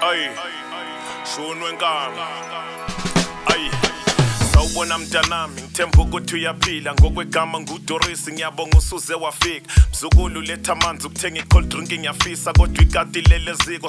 Ay, shunwe nkanga. Ay, sawubona mntanami, ngithemba ukuthi uyaphila. Ngokwegama nguDoris, ngiyabonga usuze wafika. Mzukulu letha amanzi ukuthenga i-cold drink ngiyafisa, kodwa ikati lele ziko.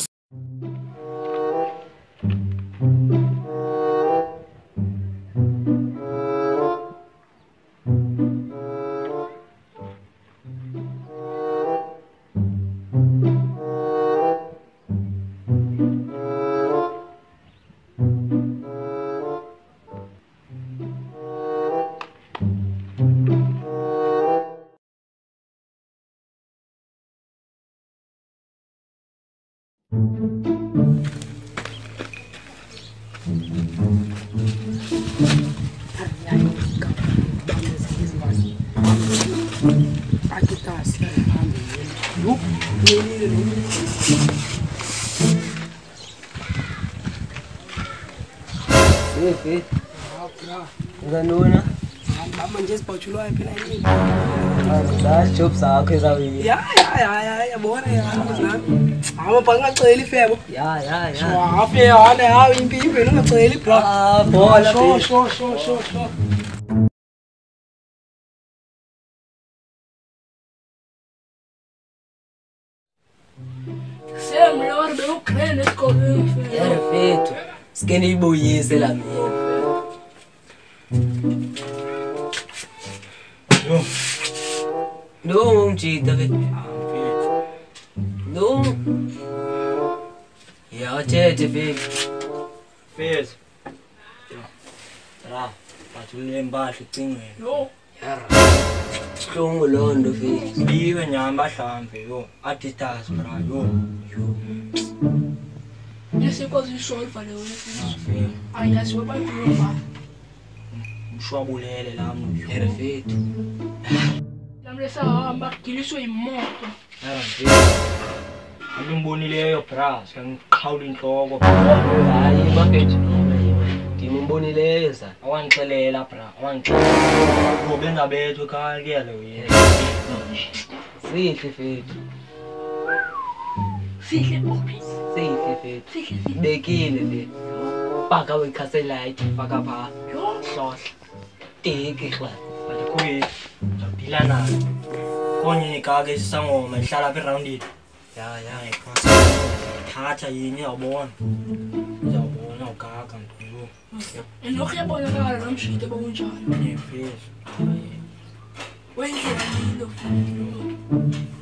Ganuna. Manje sibawuthulwa phela yini? Za job sakho ezawini. Ya yabona nami. Hawu bangacela ifebo. Ya. Swafe yana hawu impimpe ungacela bro. Bola. Sho. Semlor beukrene esikolweni febo. Perfeito. Skeni ibuyise la mina. No, mjita ve. No. Ya tete ve. Fez. Ra, pathulule impahla icingweni. Yo. Strong londo ve. Biwe nyamba hlambe yo. Adidas bra yo. Yesikwazi isolve le wena. Fe. Ayaziwa bayibhulu ba. Mshwabulele lami. Perfeito. Lamlesa hamba giliswe imoto. Ara. Angimbonileyo bra, sengiqhawula inhloko. Hayi bafethu. Ngimbonileyo sa. Awangixelela bra, awangixelela. Ngobe ngabethu ekhaya kuyele uyena. Sihle fethu. Sihle ophi. Sihle fethu. Sihle. Bekile le. Paka wekhaselight faka pha. Yo. Hlohla. Tiki khla. Bathi kuyi, japhila nayo. Konye ikake isangoma ihlala apha eroundini. Ya. Thatha yini yawubona. Uzawubona ugaga mkhulu. Enokho yabonakala namshite bokunjani. Nefezo. Wendlela yilo.